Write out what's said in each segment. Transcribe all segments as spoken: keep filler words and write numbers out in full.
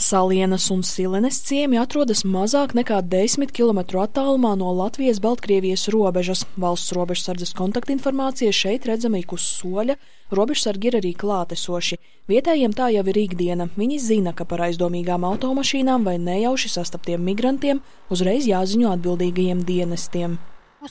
Salienas un Silenes ciemi atrodas mazāk nekā desmit kilometru attālumā no Latvijas-Baltkrievijas robežas. Valsts robežsardzes kontaktinformācija šeit redzama ik uz soļa, robežsargi ir arī klātesoši. Vietējiem tā jau ir ikdiena. Viņi zina, ka par aizdomīgām automašīnām vai nejauši sastaptiem migrantiem uzreiz jāziņo atbildīgajiem dienestiem.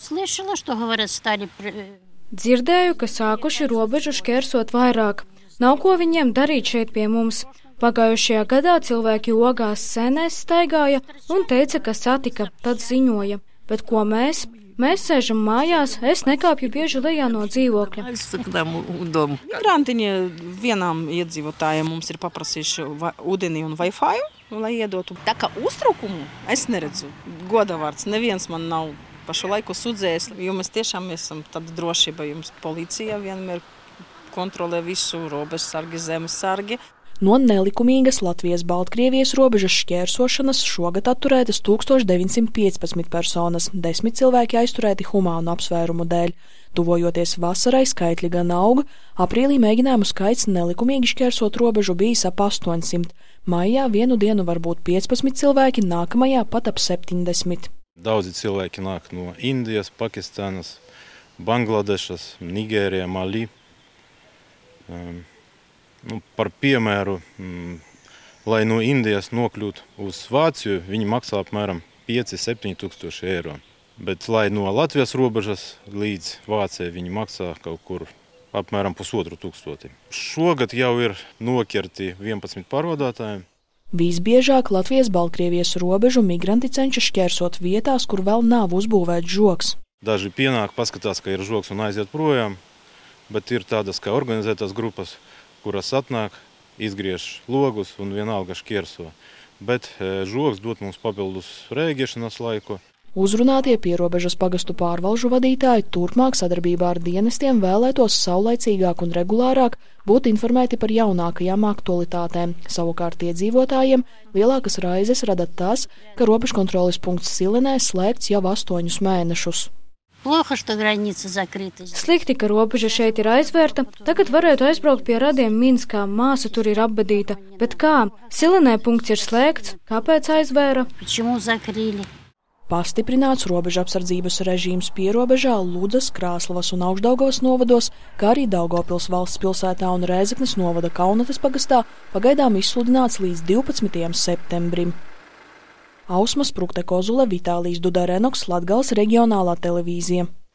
Dzirdēju, ka sākuši robežu šķērsot vairāk. Nav ko viņiem darīt šeit pie mums. Pagājušajā gadā cilvēki ogās senēs staigāja un teica, ka satika, tad ziņoja. Bet ko mēs? Mēs sēžam mājās, es nekāpju bieži lejā no dzīvokļa. Migrantiņi vienām iedzīvotājiem mums ir paprasījuši ūdeni un Wi-Fi, lai iedotu. Tā kā uztrukumu es neredzu. Godavārds, neviens man nav pašu laiku sudzējis, jo mēs tiešām esam tāda drošība. Jums policija vienmēr kontrolē visu, robežsargi, zemesargi. No nelikumīgas Latvijas-Baltkrievijas robežas šķērsošanas šogad atturētas tūkstoš deviņsimt piecpadsmit personas, desmit cilvēki aizturēti humānu apsvērumu dēļ. Tuvojoties vasarai, skaitļi gan auga, aprīlī mēģinājumu skaits nelikumīgi šķērsot robežu bijis ap astoņsimt. Maijā vienu dienu var būt piecpadsmit cilvēki, nākamajā pat ap septiņdesmit. Daudzi cilvēki nāk no Indijas, Pakistānas, Bangladešas, Nigērija, Mali. Um, Nu, par piemēru, m, lai no Indijas nokļūtu uz Vāciju, viņi maksā apmēram pieci līdz septiņi tūkstoši eiro. Bet, lai no Latvijas robežas līdz Vācijai, viņi maksā kaut kur apmēram pusotru tūkstoti. Šogad jau ir noķerti vienpadsmit pārvadātāji. Visbiežāk Latvijas-Baltkrievijas robežu migranti cenšas šķērsot vietās, kur vēl nav uzbūvēts žogs. Daži pienāk, paskatās, ka ir žogs un aiziet projām, bet ir tādas kā organizētās grupas, kuras atnāk, izgriež logus un vienalga šķērso. Bet žogs dod mums papildus rēģēšanas laiku. Uzrunātie pierobežas pagastu pārvalžu vadītāji turpmāk sadarbībā ar dienestiem vēlētos saulaicīgāk un regulārāk būt informēti par jaunākajām aktualitātēm. Savukārt iedzīvotājiem lielākas raizes rada tas, ka robežkontroles punkts Silenē slēgts jau astoņus mēnešus. Slikti, ka robeža šeit ir aizvērta, tagad varētu aizbraukt pie radiem Minskā, māsa tur ir apbedīta. Bet kā? Silenē punkts ir slēgts, kāpēc aizvēra? Pastiprināts robeža apsardzības režīms pierobežā Ludzas, Krāslavas un Augšdaugavas novados, kā arī Daugavpils valsts pilsētā un Rēzeknes novada Kaunates pagastā pagaidām izsludināts līdz divpadsmitajam septembrim. Ausma Sprukte Kozule, Vitālijs Dudarenoks, Latgales reģionālā televīzija.